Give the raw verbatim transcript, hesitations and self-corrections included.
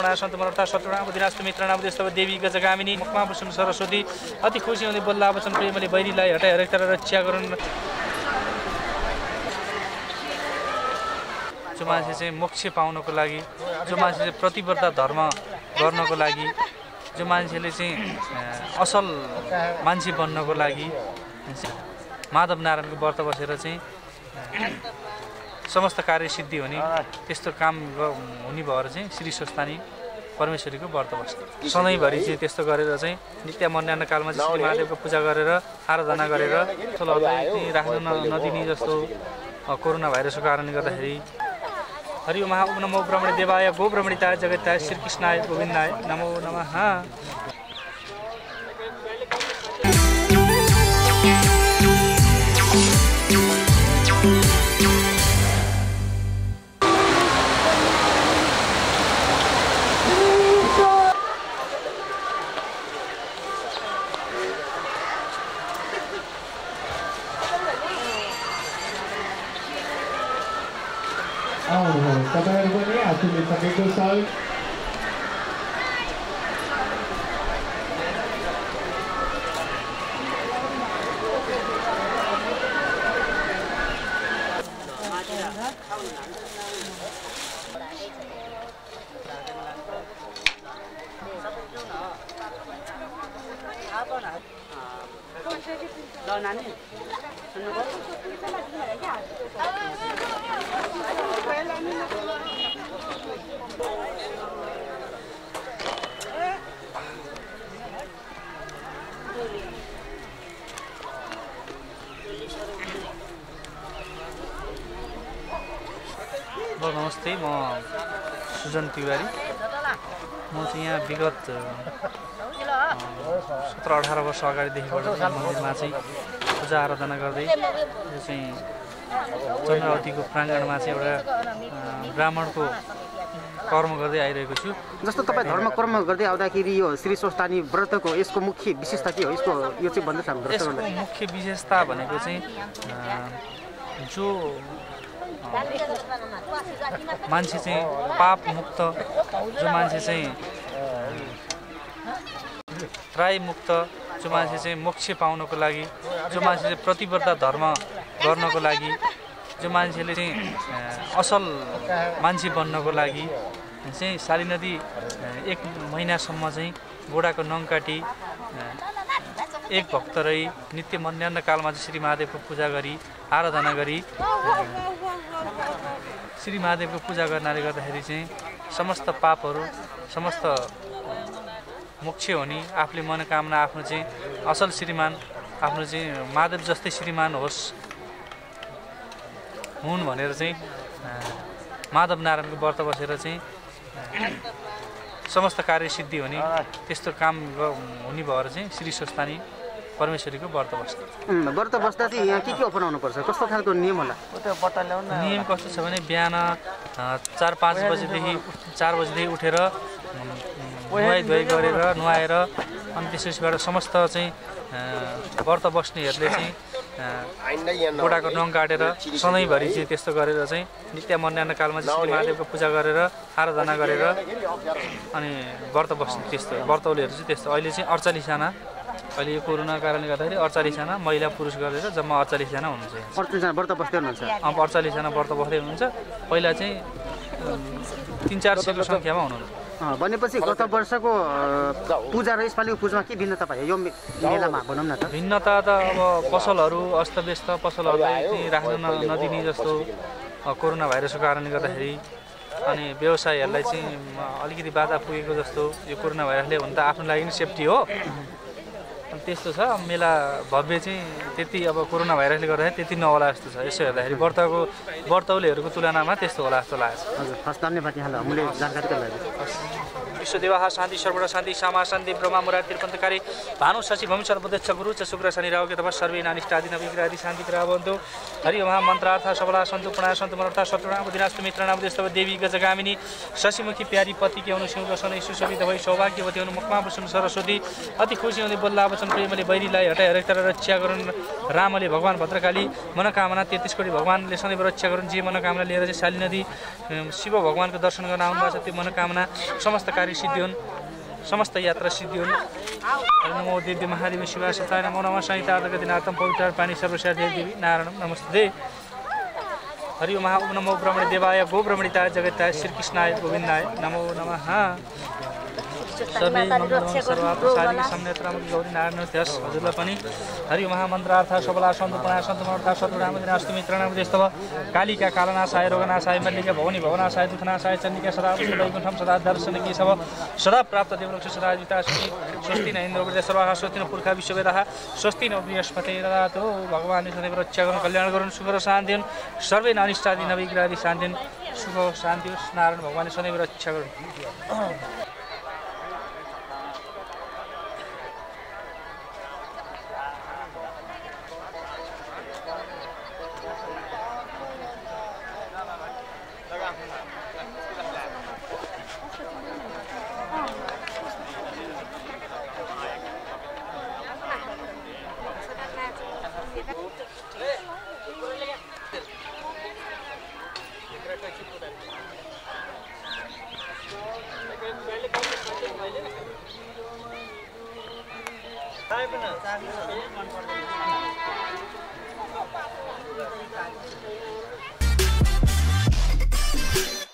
समर्पणा सन्तमरता सतुणाम दिनास्तु मित्रणाम देस्तव देवी गजगामिनी मुखमा प्रसन्न सरस्वती अति खुसी हुँदै बोल्ला वचन प्रेमले बैरीलाई हटाई हरेक तरह रक्षा गरून्। जो मान्छे चाहिँ मोक्ष पाउनको लागि, जो मान्छे चाहिँ प्रतिबद्ध धर्म गर्नको लागि, जो मान्छेले चाहिँ असल मान्छे बन्नको लागि माधव नारायणको व्रत बसेर चाहिँ समस्त कार्य सिद्धि हुने त्यस्तो काम हुने भएर चाहिँ श्री स्वस्थानी परमेश्वरीको व्रत बस्छ। सधैँभरि चाहिँ त्यस्तो गरेर चाहिँ नित्य मध्याह्न कालमा चाहिँ श्री महादेवको पूजा गरेर आराधना गरेर चाहिँ राख्न नदिने जस्तो कोरोना भाइरसको कारणले गर्दाखेरि हरि ओम नमो ब्रह्मणे देवाय गो ब्रह्मणिताय जगत्याय श्रीकृष्णाय गोविन्दाय नमो नमः। तपाईँहरू पनि आफूले सकेको छ नमस्ते, म सुजन तिवारी। म चाहिँ यहाँ विगत सत्र अठार वर्ष अगाडिदेखिबाट मन्दिरमा चाहिँ पूजा आराधना गर्दै यो चाहिँ चन्द्रावतीको प्राङ्गणमा चाहिँ एउटा ब्राह्मणको कर्म गर्दै आइरहेको छु। जस्तो तपाईँ धर्म कर्म गर्दै आउँदाखेरि यो श्री स्वस्थानी व्रतको यसको मुख्य विशेषता के हो? यसको यो चाहिँ भन्दै छ यसको मुख्य विशेषता भनेको चाहिँ जो मान्छे चाहिँ पाप मुक्त, जो मान्छे चाहिँ त्राय मुक्त, जो मान्छे चाहिँ मोक्ष पाउनको लागि, जो मान्छे चाहिँ प्रतिबद्ध धर्म गर्नको लागि, जो मान्छेले चाहिँ असल मान्छे बन्नको लागि चाहिँ साली नदी एक महिनासम्म चाहिँ गोडाको नङ काटी एक भक्त रही नित्य मध्याह्न कालमा चाहिँ श्री महादेवको पूजा गरी आराधना गरी श्री महादेवको पूजा गर्नाले गर्दाखेरि चाहिँ समस्त पापहरू समस्त मोक्ष हुने, आफूले मनोकामना आफ्नो चाहिँ असल श्रीमान आफ्नो चाहिँ महादेव जस्तै श्रीमान होस् हुन् भनेर चाहिँ माधव नारायणको व्रत बसेर चाहिँ समस्त कार्य सिद्धि हुने त्यस्तो काम हुने भएर चाहिँ श्री स्वस्थानी परमेश्वरीको व्रत बस्छ। व्रत बस्दा चाहिँ यहाँ के के अपनाउनु पर्छ? कस्तो खालको नियम होला? नियम कस्तो छ भने बिहान चार पाँच बजीदेखि चार बजीदेखि उठेर नुहाइ धुवाइ गरेर नुहाएर अनि त्यसैबाट समस्त चाहिँ व्रत बस्नेहरूले चाहिँ गोडाको नङ काटेर सधैँभरि चाहिँ त्यस्तो गरेर चाहिँ नित्य मध्याह्न कालमा चाहिँ श्री महादेवको पूजा गरेर आराधना गरेर अनि व्रत बस्ने त्यस्तो व्रतौलीहरू चाहिँ त्यस्तो। अहिले चाहिँ अडचालिसजना, अहिले यो कोरोनाको कारणले गर्दाखेरि अडचालिसजना महिला पुरुष गरेर जम्मा अडचालिसजना हुनुहुन्छ। अडचालिसजना व्रत बस्दै हुनुहुन्छ? अब अडचालिसजना व्रत बस्दै हुनुहुन्छ। पहिला चाहिँ तिन चार सयको सङ्ख्यामा हुनुहुन्छ। भनेपछि गत वर्षको पूजा र यसपालिको पूजामा के भिन्नता पायो यो मेलामा भनौँ न त? भिन्नता त अब पसलहरू अस्तव्यस्त, पसलहरूलाई राख्न नदिने जस्तो कोरोना भाइरसको कारणले गर्दाखेरि अनि व्यवसायहरूलाई चाहिँ अलिकति बाधा पुगेको जस्तो यो कोरोना भाइरसले हुन त आफ्नो लागि पनि सेफ्टी हो अनि त्यस्तो छ। मेला भव्य चाहिँ त्यति अब कोरोना भाइरसले गर्दाखेरि त्यति नहोला जस्तो छ। यसो हेर्दाखेरि व्रतको व्रतौलीहरूको तुलनामा त्यस्तो होला जस्तो लागेको छ। हजुर, हस्, धन्यवाद यहाँलाई अमूल्य जानकारीका लागि। विश्वदेवाः शान्ति सर्वदा शान्ति सामा शान्ति ब्रह्मा मुरारी त्रिपन्तकारी भानु शशि भविष्य बुधश्च गुरु च शुक्र शनि राहु केतु सर्वे नानिष्टादि नविग्रहादि शान्ति भवन्तु हरि ओम मन्त्रार्थ सबला सन्तु प्रणा सन्तु मनर्था शत्रुणाम दिनास्तु मित्रणाम देस्तव देवी गजगामिनी शशिमुखी प्यारी पति के हुनु सिंह सन सुशोभित भई सौभाग्यवती हुनु मुखमा बसुन सरस्वती अति खुसी हुँदै बोल्ला वचन प्रेमले बैरीलाई हटाई हरेक तरह रक्षा गरून् रामले भगवान भद्रकाली मनोकामना तेत्तीस कोटी भगवानले सधैँ रक्षा गरून् जे मनोकामना लिएर चाहिँ शाली नदी शिव भगवानको दर्शन गर्न आउनुभएको छ त्यो मनोकामना समस्त कार्य सिद्धि हुन् समस्त यात्रा सिद्धि हुन् नमो दिव्य महादेवी शिवाय सताय नमो नमः सहितार्थ दिनार्थम पवित्र पानी सर्वस्या देवी नारायणम नमस्ते हरि ओम नमो ब्रह्मणे देवाय गो ब्रह्मणिताय जगताय श्रीकृष्णाय गोविन्दाय नमो नमः सर्वे सर्वात्मसारी सम्नेत्रामक गौरी नारायण त्यस हजुरलाई पनि हरि महामन्त्रार्थ सबला सन्तु प्रणा सन्तु मनर्था शत्रुराम दिनास्तु मित्रणाम देस्तव कालिका कालनाशाय रोगनाशाय मल्लिका भवनी भवनाशाय दुखनाशाय चण्डिका सदा वैकुण्ठम सदा दर्शन की सब सदा प्राप्त देवलक्ष सदा जिता सुखी स्वस्ति न इन्द्र सर्वाः स्वस्ति न पुर्खा विश्ववेदाः स्वस्ति न बृहस्पति ददातु भगवान् सदैव रक्षा गरून् कल्याण गरून् सुख र शान्ति हुन् सर्वे नानिष्टादि नविग्रहादि शान्ति हुन् सुख शान्ति होस् नारायण भगवान् सदैव रक्षा गरून् Thank you.